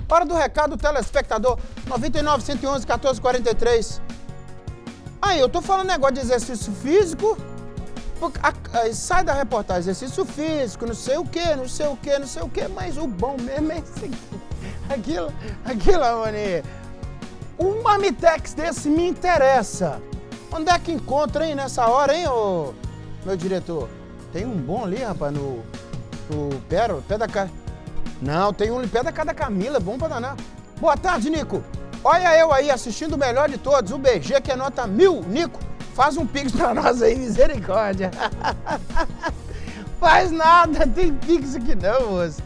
Hora do recado do telespectador, 99 111 14 43. Aí, eu tô falando negócio de exercício físico, sai da reportagem, exercício físico, não sei o que, não sei o que, não sei o que, mas o bom mesmo é esse aqui. Aquilo, mano. Um Marmitex desse me interessa. Onde é que encontra, hein, nessa hora, hein, ô, meu diretor? Tem um bom ali, rapaz, no pé da casa. Não, tem um no pé da casa da Camila, bom pra danar. Boa tarde, Nico. Olha eu aí assistindo o melhor de todos, o BG, que é nota 1000. Nico, faz um pix pra nós aí, misericórdia. Faz nada, tem pix aqui não, moço.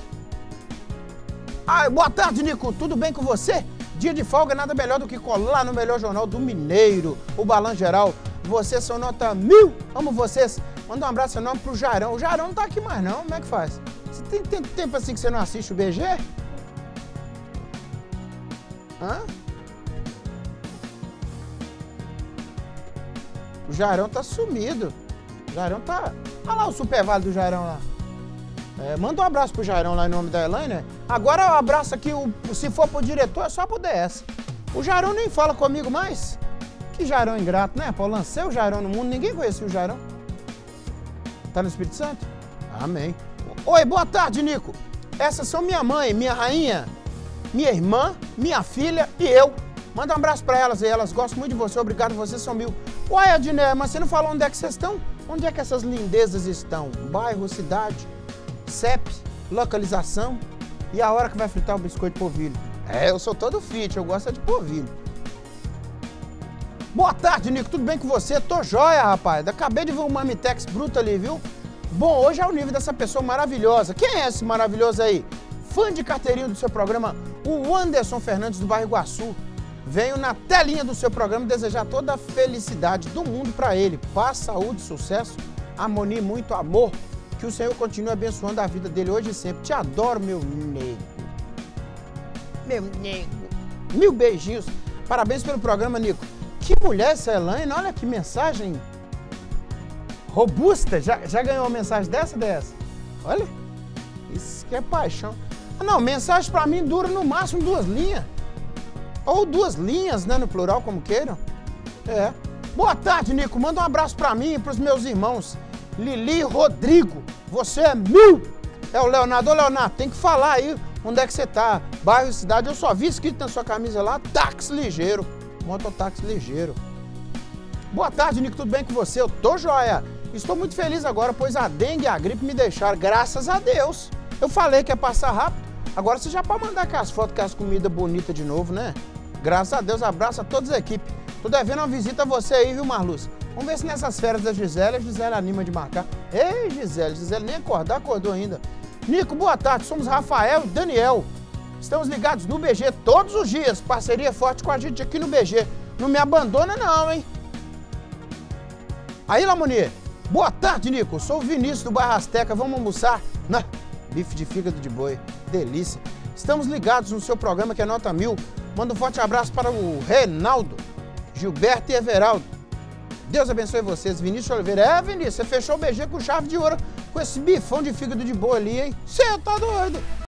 Boa tarde, Nico, tudo bem com você? Dia de folga, nada melhor do que colar no melhor jornal do Mineiro, o Balanço Geral. Vocês são nota 1000, amo vocês. Manda um abraço enorme pro Jarão. O Jarão não tá aqui mais não, como é que faz? Você tem tanto tempo assim que você não assiste o BG? Hã? O Jarão tá sumido. O Jarão tá... Olha lá o super vale do Jarão lá. Manda um abraço pro Jarão lá em nome da Elaine, né? Agora o abraço aqui, se for pro diretor, é só pro DS. O Jarão nem fala comigo mais. Que Jarão ingrato, né? Pô, lancei o Jarão no mundo, ninguém conhecia o Jarão. Tá no Espírito Santo? Amém. Oi, boa tarde, Nico. Essas são minha mãe, minha rainha, minha irmã, minha filha e eu. Manda um abraço pra elas aí, elas gostam muito de você, obrigado, vocês são 1000. Uai, Adné, mas você não falou onde é que vocês estão? Onde é que essas lindezas estão? Bairro, cidade, CEP, localização e a hora que vai fritar o biscoito de polvilho. Eu sou todo fit, eu gosto de polvilho. Boa tarde, Nico, tudo bem com você? Tô joia, rapaz. Acabei de ver um Marmitex bruto ali, viu? Bom, hoje é o nível dessa pessoa maravilhosa. Quem é esse maravilhoso aí? Fã de carteirinho do seu programa, o Anderson Fernandes do bairro Iguaçu. Venho na telinha do seu programa desejar toda a felicidade do mundo pra ele. Paz, saúde, sucesso, harmonia e muito amor. Que o Senhor continue abençoando a vida dele hoje e sempre. Te adoro, meu nego. Meu nego. 1000 beijinhos. Parabéns pelo programa, Nico. Que mulher essa Elaine, olha que mensagem robusta. Já ganhou uma mensagem dessa? Olha, isso que é paixão. Não, mensagem pra mim dura no máximo 2 linhas. Ou 2 linhas, né, no plural, como queiram. Boa tarde, Nico. Manda um abraço pra mim e pros meus irmãos. Lili e Rodrigo, você é 1000. É o Leonardo. Ô, Leonardo, tem que falar aí onde é que você tá. Bairro e cidade, eu só vi escrito na sua camisa lá, táxi ligeiro. Mototáxi ligeiro. Boa tarde, Nico, tudo bem com você? Eu tô joia. Estou muito feliz agora, pois a dengue e a gripe me deixaram, graças a Deus. Eu falei que ia passar rápido, agora você já pode mandar aquelas fotos com as comidas bonitas de novo, né? Graças a Deus, abraço a toda a equipe. Tô devendo uma visita a você aí, viu, Marluz? Vamos ver se nessas férias da Gisele, a Gisele anima de marcar. Ei, Gisele nem acordou ainda. Nico, boa tarde, somos Rafael e Daniel. Estamos ligados no BG todos os dias. Parceria forte com a gente aqui no BG. Não me abandona não, hein? Aí, Lamonier. Boa tarde, Nico. Sou o Vinícius do bairro Azteca. Vamos almoçar? Bife de fígado de boi. Delícia. Estamos ligados no seu programa que é nota 1000. Manda um forte abraço para o Reinaldo, Gilberto e Everaldo. Deus abençoe vocês. Vinícius Oliveira. Vinícius, você fechou o BG com chave de ouro com esse bifão de fígado de boi ali, hein? Você tá doido?